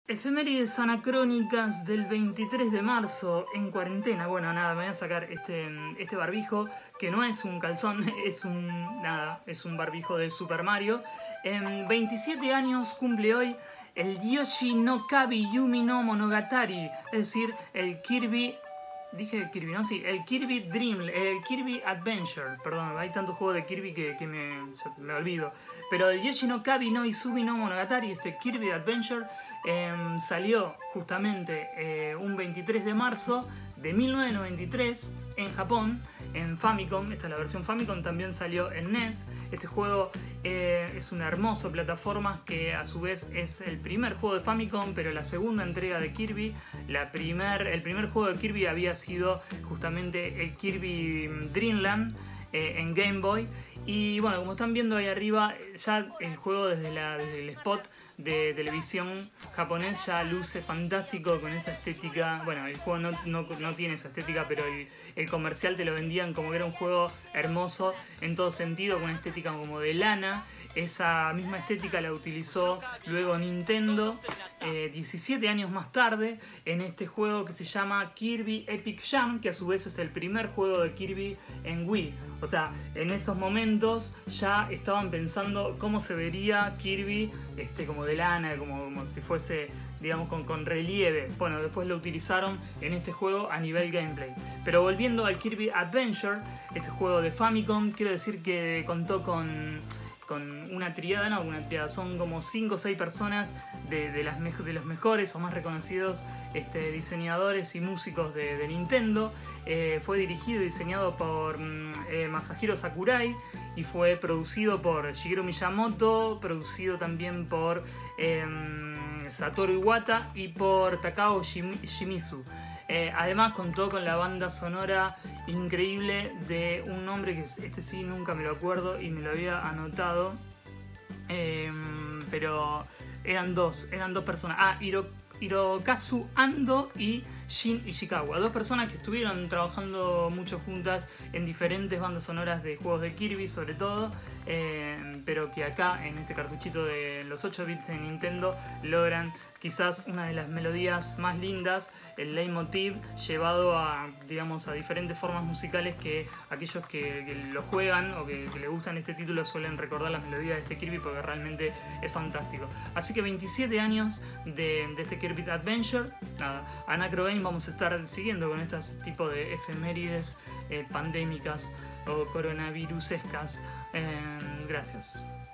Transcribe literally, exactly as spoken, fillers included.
Efemérides anacrónicas del veintitrés de marzo en cuarentena. Bueno, nada, me voy a sacar este, este barbijo, que no es un calzón, es un, nada, es un barbijo de Super Mario. En veintisiete años cumple hoy el Yoshi no Kabi Yumi no Monogatari, es decir, el Kirby... Dije Kirby, ¿no? Sí, el Kirby Dream, el Kirby Adventure. Perdón, hay tantos juegos de Kirby que, que me, me olvido. Pero el Yoshi no Kabi no Izumi no Monogatari, este Kirby Adventure, eh, salió justamente eh, un veintitrés de marzo de mil novecientos noventa y tres en Japón, en Famicom. Esta es la versión Famicom, también salió en N E S. Este juego eh, es una hermosa plataforma que a su vez es el primer juego de Famicom, pero la segunda entrega de Kirby. La primer, el primer juego de Kirby había sido justamente el Kirby Dream Land eh, en Game Boy. Y bueno, como están viendo ahí arriba, ya el juego desde, la, desde el spot de televisión japonés ya luce fantástico con esa estética. Bueno, el juego no, no, no tiene esa estética, pero el, el comercial te lo vendían como que era un juego hermoso en todo sentido, con una estética como de lana. Esa misma estética la utilizó luego Nintendo eh, diecisiete años más tarde en este juego que se llama Kirby Epic Jam, que a su vez es el primer juego de Kirby en Wii. O sea, en esos momentos ya estaban pensando cómo se vería Kirby este, como de lana, como, como si fuese, digamos, con, con relieve. Bueno, después lo utilizaron en este juego a nivel gameplay. Pero volviendo al Kirby Adventure, este juego de Famicom, quiero decir que contó con... con una triada, no, una triada, son como cinco o seis personas de, de, las de los mejores o más reconocidos este, diseñadores y músicos de, de Nintendo. Eh, fue dirigido y diseñado por eh, Masahiro Sakurai y fue producido por Shigeru Miyamoto, producido también por eh, Satoru Iwata y por Takao Shimizu. Eh, además contó con la banda sonora increíble de un hombre que este sí nunca me lo acuerdo y me lo había anotado, eh, pero eran dos, eran dos personas. Ah, Hiro, Hirokazu Ando y Shin Ishikawa, dos personas que estuvieron trabajando mucho juntas en diferentes bandas sonoras de juegos de Kirby sobre todo, eh, pero que acá en este cartuchito de los ocho bits de Nintendo logran quizás una de las melodías más lindas, el leitmotiv llevado a, digamos, a diferentes formas musicales que aquellos que, que lo juegan o que, que le gustan este título suelen recordar las melodías de este Kirby porque realmente es fantástico. Así que veintisiete años de, de este Kirby Adventure. Nada, Anacro Game vamos a estar siguiendo con estos tipos de efemérides eh, pandémicas o coronavirusescas. Eh, gracias.